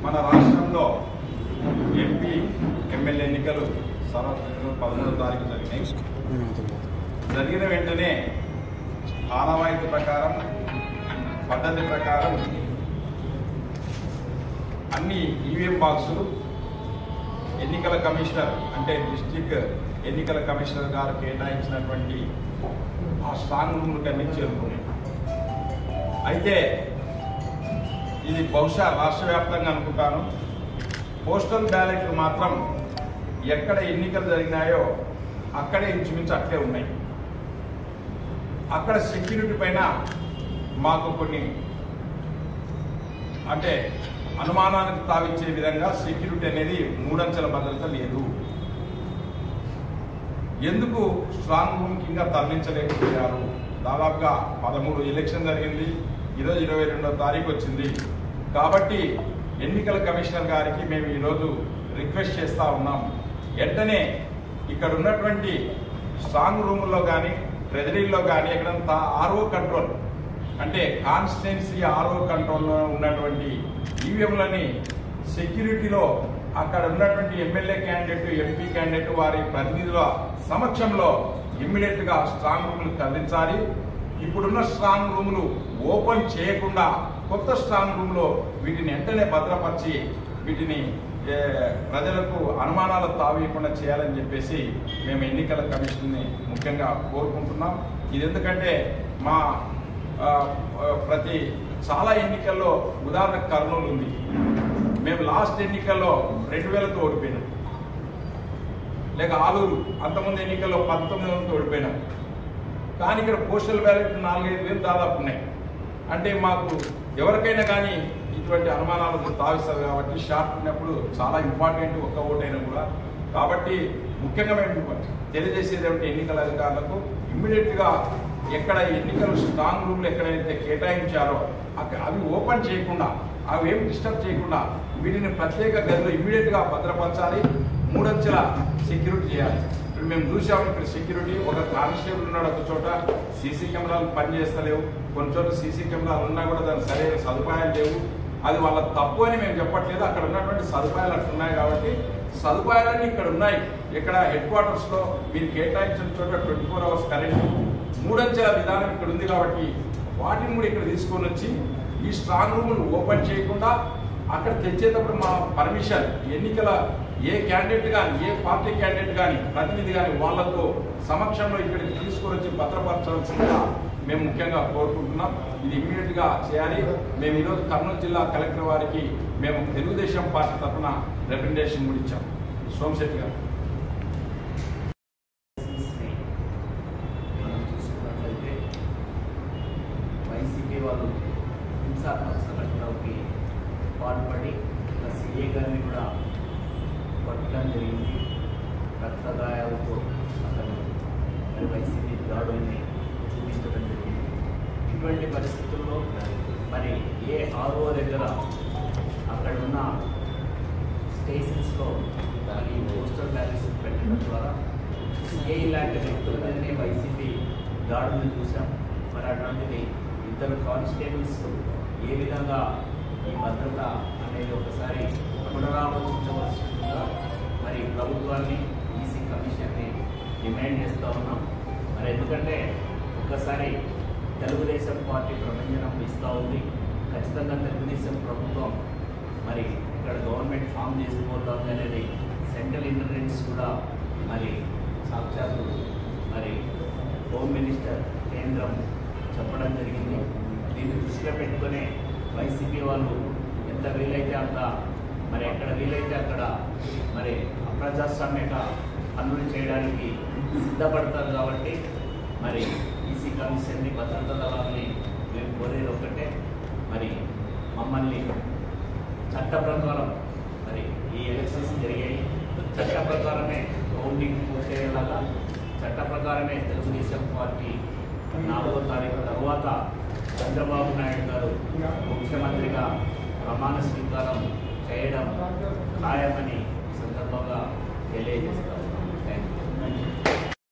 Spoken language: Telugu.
మన రాష్ట్రంలో ఎంపీ ఎమ్మెల్యే ఎన్నికలు 13వ తారీఖు జరిగినాయి. జరిగిన వెంటనే ఆనవాయితీ ప్రకారం పద్ధతి ప్రకారం అన్ని ఈవీఎం బాక్సులు ఎన్నికల కమిషనర్ అంటే డిస్ట్రిక్ట్ ఎన్నికల కమిషనర్ గారు కేటాయించినటువంటి ఆ స్ట్రాంగ్ రూమ్లకు అన్ని చేరుకున్నాయి. అయితే ఇది బహుశా రాష్ట్ర వ్యాప్తంగా అనుకుంటాను. పోస్టల్ బ్యాలెట్లు మాత్రం ఎక్కడ ఎన్నికలు జరిగినాయో అక్కడే ఇంచుమించు అట్లే ఉన్నాయి. అక్కడ సెక్యూరిటీ పైన మాకు కొన్ని అంటే అనుమానానికి తావిచ్చే విధంగా సెక్యూరిటీ అనేది 3 అంచెల భద్రత లేదు. ఎందుకు స్ట్రాంగ్ రూమ్కి ఇంకా తరలించలేకపోయారు? దాదాపుగా 13 ఎలక్షన్ జరిగింది, ఈరోజు 22వ తారీఖు వచ్చింది. కాబట్టి ఎన్నికల కమిషనర్ గారికి మేము ఈరోజు రిక్వెస్ట్ చేస్తూ ఉన్నాం, వెంటనే ఇక్కడ ఉన్నటువంటి స్ట్రాంగ్ రూముల్లో కానీ ట్రెజరీలో కానీ ఎక్కడంతా ఆర్ఓ కంట్రోల్ అంటే కాన్స్టిట్యున్సీ ఆర్ఓ కంట్రోల్లో ఉన్నటువంటి ఈవీఎంలని సెక్యూరిటీలో అక్కడ ఉన్నటువంటి ఎమ్మెల్యే క్యాండిడేట్ ఎంపీ క్యాండిడేట్ వారి ప్రతినిధుల సమక్షంలో ఇమ్మీడియట్గా స్ట్రాంగ్ రూములు తరలించాలి. ఇప్పుడున్న స్ట్రాంగ్ రూములు ఓపెన్ చేయకుండా కొత్త స్ట్రాంగ్ రూమ్లో వీటిని వెంటనే భద్రపరిచి వీటిని ప్రజలకు అనుమానాలు తావీయకుండా చేయాలని చెప్పేసి మేము ఎన్నికల కమిషన్ని ముఖ్యంగా కోరుకుంటున్నాం. ఇది ఎందుకంటే మా చాలా ఎన్నికల్లో ఉదాహరణ కర్నూలు ఉంది. మేము లాస్ట్ ఎన్నికల్లో 2000తో ఓడిపోయినాం. లేక ఆలూరు అంతకుముందు ఎన్నికల్లో 1900తో ఓడిపోయినాం. కానీ ఇక్కడ పోస్టల్ బ్యాలెట్ 4-5 వేలు దాదాపు ఉన్నాయి. అంటే మాకు ఎవరికైనా కానీ ఇటువంటి అనుమానాలకు తావిస్తారు. కాబట్టి షార్ట్ ఉన్నప్పుడు చాలా ఇంపార్టెంట్ ఒక్క ఓటైనా కూడా. కాబట్టి ముఖ్యంగా మేము తెలియజేసేది ఏమిటి ఎన్నికల అధికారులకు, ఇమ్మీడియట్గా ఎక్కడ ఎన్నికలు స్ట్రాంగ్ రూమ్లు ఎక్కడైతే కేటాయించారో అవి ఓపెన్ చేయకుండా అవి ఏమి డిస్టర్బ్ చేయకుండా వీటిని ప్రత్యేక గదిలో ఇమ్మీడియట్గా భద్రపరచాలి. 3 అంచెల సెక్యూరిటీ చేయాలి. ఇప్పుడు మేము చూసాము, ఇక్కడ సెక్యూరిటీ ఒక కానిస్టేబుల్ ఉన్నాడు, ఒక చోట సీసీ కెమెరాలు పనిచేస్తలేవు, కొన్ని చోట్ల సీసీ కెమెరాలు ఉన్నా కూడా దానికి సరైన సదుపాయాలు లేవు. అది వాళ్ళ తప్పు అని మేము చెప్పట్లేదు, అక్కడ ఉన్నటువంటి సదుపాయాలు అట్లా ఉన్నాయి. కాబట్టి సదుపాయాలన్నీ ఇక్కడ ఉన్నాయి. ఇక్కడ హెడ్ క్వార్టర్స్లో మీరు కేటాయించిన చోట 24 అవర్స్ కరెంటు 3 అంచెల విధానం ఇక్కడ ఉంది. కాబట్టి వాటిని కూడా ఇక్కడ తీసుకొని వచ్చి ఈ స్ట్రాంగ్ రూములు ఓపెన్ చేయకుండా అక్కడ తెచ్చేటప్పుడు మా పర్మిషన్ ఎన్నికల ఏ క్యాండిడేట్ కానీ ఏ పార్టీ క్యాండిడేట్ కానీ ప్రతినిధి కానీ వాళ్ళతో సమక్షంలో ఇక్కడికి తీసుకొని వచ్చి భద్రపరచాల్సిందిగా మేము ముఖ్యంగా కోరుకుంటున్నాం. ఇది ఇమ్మీడియట్గా చేయాలి. మేము ఈరోజు కర్నూలు జిల్లా కలెక్టర్ వారికి మేము తెలుగుదేశం పార్టీ తరఫున రిప్రజెంటేషన్ కూడా ఇచ్చాం. సోమశెట్టి గారు వైసీపీ వాళ్ళు హింసాత్మక సంఘటనలకి పాల్పడి సీఏ గారిని కూడా కొట్టడం జరిగింది. రక్తగాయాలతో అతను వైసీపీ దాడుల్ని చూపించడం జరిగింది. ఇటువంటి పరిస్థితుల్లో మరి ఏ ఆర్ఓ దగ్గర అక్కడ ఉన్న స్టేషన్స్లో ఈ పోస్టల్ బ్యాలెన్స్ పెట్టడం ద్వారా సిఐ లాంటి వ్యక్తుల మీదనే వైసీపీ దాడులను చూసాం. మరి అటువంటిది 2 కానిస్టేబుల్స్ ఏ విధంగా ఈ భద్రత అనేది ఒకసారి పునరాలోచించవలసిందిగా మరి ప్రభుత్వాన్ని ఈసీ కమిషన్ని డిమాండ్ చేస్తూ ఉన్నాం. మరి ఎందుకంటే ఒక్కసారి తెలుగుదేశం పార్టీ ప్రభంజనం ఇస్తూ ఉంది. ఖచ్చితంగా తెలుగుదేశం ప్రభుత్వం మరి ఇక్కడ గవర్నమెంట్ ఫామ్ చేసుకోవడం అనేది సెంట్రల్ ఇంటెలిజెన్స్ కూడా మరి సాక్షాత్తు మరి హోమ్ మినిస్టర్ కేంద్రం చెప్పడం జరిగింది. దీన్ని దృష్టిలో పెట్టుకునే వైసీపీ వాళ్ళు ఎంత వీలైతే అంత మరి ఎక్కడ వీలైతే అక్కడ మరి అప్రజాస్వామ్యక పనులు చేయడానికి సిద్ధపడతారు. కాబట్టి మరి ఈసీ కమిషన్ని భద్రతా దళాలని మేము కోరేది ఒకటే, మరి మమ్మల్ని చట్ట ప్రకారం మరి ఈ ఎలక్షన్స్ జరిగాయి, చట్ట ప్రకారమే కౌంటింగ్ పూర్తయ్యేలాగా చట్ట ప్రకారమే తెలుగుదేశం పార్టీ 4వ తారీఖు తర్వాత చంద్రబాబు నాయుడు గారు ముఖ్యమంత్రిగా ప్రమాణ స్వీకారం చేయడం ఖాయమని సందర్భంగా తెలియజేస్తారు.